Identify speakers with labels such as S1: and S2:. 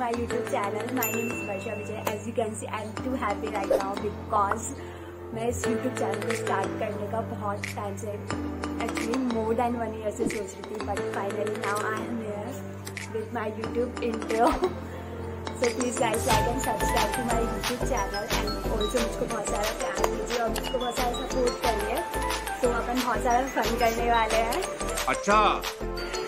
S1: my YouTube channel. My name is Varsha Vijay. As you can see, I'm too happy right now because मैं इस YouTube channel को start करने का बहुत time से actually more than 1 year से सोच रही थी, but finally now I am here with my YouTube intro. So please guys like and subscribe to my YouTube channel and also मुझको बहुत सारा प्यार दीजिए और मुझको बहुत सारा सपोर्ट करिए. तो अपन बहुत सारा फन करने वाले हैं.
S2: अच्छा